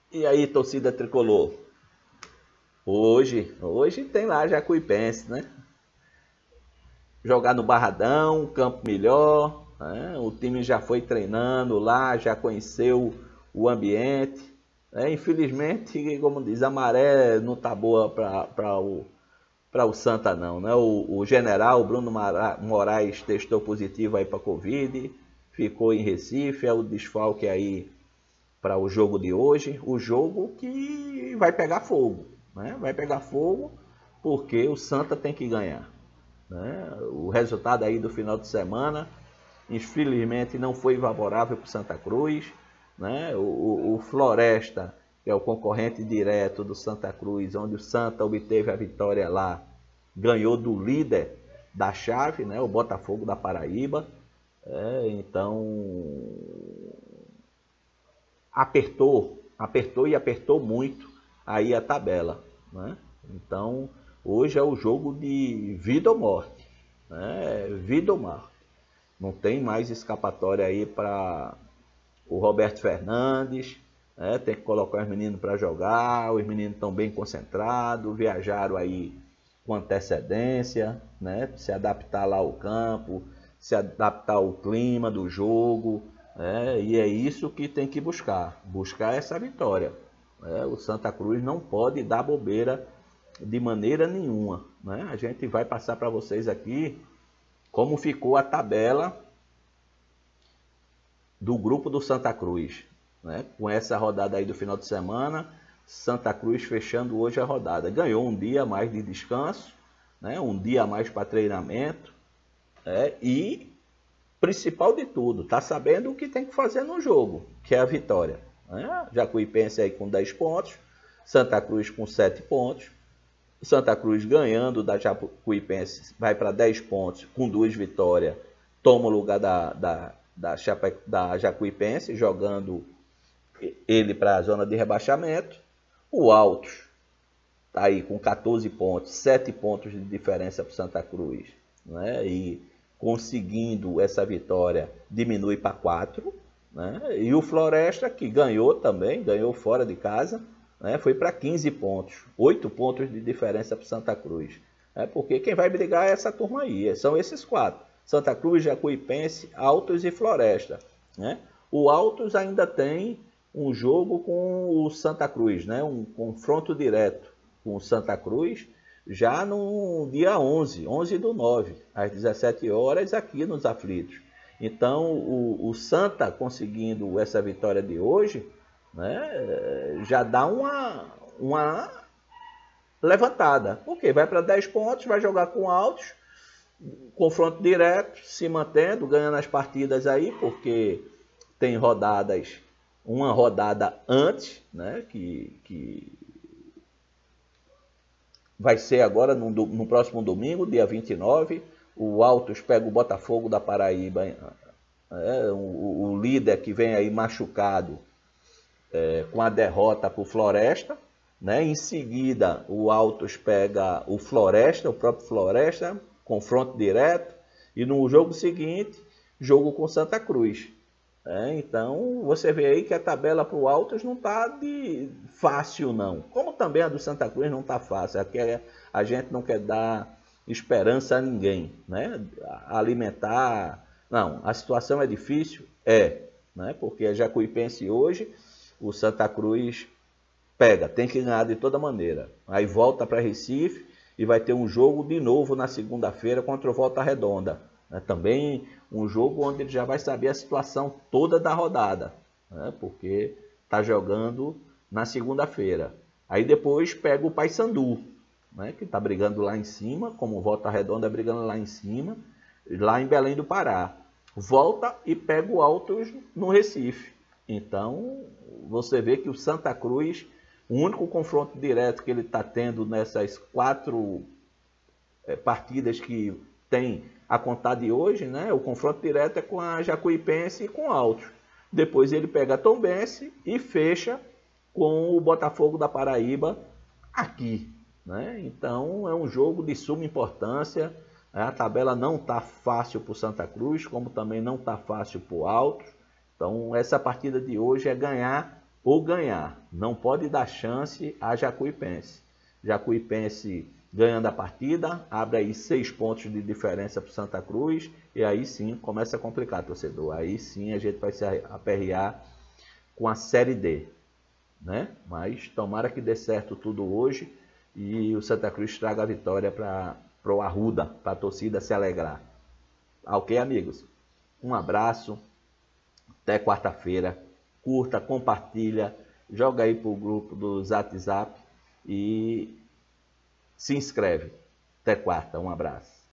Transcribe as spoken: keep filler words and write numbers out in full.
E aí, torcida tricolor? Hoje, hoje tem lá Jacuipense, né? Jogar no Barradão, campo melhor, né? O time já foi treinando lá, já conheceu o ambiente. Né? Infelizmente, como diz, a maré não tá boa para o, para o Santa não, né? O, o general Bruno Moraes testou positivo aí para Covid, ficou em Recife, é o desfalque aí para o jogo de hoje, o jogo que vai pegar fogo, né? Vai pegar fogo porque o Santa tem que ganhar, né? O resultado aí do final de semana, infelizmente, não foi favorável para o Santa Cruz, né? O, o, o Floresta, que é o concorrente direto do Santa Cruz, onde o Santa obteve a vitória lá, ganhou do líder da chave, né? O Botafogo da Paraíba. É, então apertou, apertou e apertou muito aí a tabela, né? Então, hoje é o jogo de vida ou morte, né? Vida ou morte. Não tem mais escapatória aí para o Roberto Fernandes, né? Tem que colocar os meninos para jogar, os meninos estão bem concentrados, viajaram aí com antecedência, né? Se adaptar lá ao campo, se adaptar ao clima do jogo, é, e é isso que tem que buscar, buscar essa vitória. É, o Santa Cruz não pode dar bobeira de maneira nenhuma. Né? A gente vai passar para vocês aqui como ficou a tabela do grupo do Santa Cruz. Né? Com essa rodada aí do final de semana, Santa Cruz fechando hoje a rodada. Ganhou um dia a mais de descanso, né? Um dia a mais para treinamento, é, e principal de tudo, tá sabendo o que tem que fazer no jogo, que é a vitória. Né? Jacuipense aí com dez pontos, Santa Cruz com sete pontos, Santa Cruz ganhando da Jacuipense vai para dez pontos com duas vitórias, toma o lugar da, da, da, Chapa, da Jacuipense, jogando ele para a zona de rebaixamento. O Altos está aí com quatorze pontos, sete pontos de diferença para Santa Cruz, né? E conseguindo essa vitória, diminui para quatro. Né? E o Floresta, que ganhou também, ganhou fora de casa, né? Foi para quinze pontos, oito pontos de diferença para Santa Cruz. É porque quem vai brigar é essa turma aí, são esses quatro: Santa Cruz, Jacuipense, Altos e Floresta. Né? O Altos ainda tem um jogo com o Santa Cruz, né? Um confronto direto com o Santa Cruz, já no dia onze, onze do nove, às dezessete horas, aqui nos Aflitos. Então, o, o Santa conseguindo essa vitória de hoje, né, já dá uma, uma levantada. Porque vai para dez pontos, vai jogar com Altos, confronto direto, se mantendo, ganhando as partidas aí, porque tem rodadas, uma rodada antes, né, que... que vai ser agora no, no próximo domingo, dia vinte e nove. O Altos pega o Botafogo da Paraíba, é, o, o líder que vem aí machucado, é, com a derrota para o Floresta. Né? Em seguida, o Altos pega o Floresta, o próprio Floresta, confronto direto. E no jogo seguinte, jogo com Santa Cruz. É, então, você vê aí que a tabela para o Altos não está de fácil, não. Como também a do Santa Cruz não está fácil. Aqui a gente não quer dar esperança a ninguém, né? Alimentar. Não, a situação é difícil? É. Né? Porque a Jacuipense hoje, o Santa Cruz pega, tem que ganhar de toda maneira. Aí volta para Recife e vai ter um jogo de novo na segunda-feira contra o Volta Redonda. É também um jogo onde ele já vai saber a situação toda da rodada, né? Porque está jogando na segunda-feira. Aí depois pega o Paysandu, né? Que está brigando lá em cima, como o Volta Redonda brigando lá em cima, lá em Belém do Pará. Volta e pega o Altos no Recife. Então, você vê que o Santa Cruz, o único confronto direto que ele está tendo nessas quatro é, partidas que tem a contar de hoje, né? O confronto direto é com a Jacuipense e com o Altos. Depois ele pega a Tombense e fecha com o Botafogo da Paraíba aqui. Né? Então é um jogo de suma importância. A tabela não está fácil para o Santa Cruz, como também não está fácil para o Altos. Então essa partida de hoje é ganhar ou ganhar. Não pode dar chance a Jacuipense. Jacuipense ganhando a partida, abre aí seis pontos de diferença para o Santa Cruz, e aí sim começa a complicar, torcedor. Aí sim a gente vai se aperrear com a Série D, né? Mas tomara que dê certo tudo hoje e o Santa Cruz traga a vitória para o Arruda, para a torcida se alegrar. Ok, amigos? Um abraço, até quarta-feira. Curta, compartilha, joga aí para o grupo do WhatsApp e se inscreve. Até quarta, um abraço.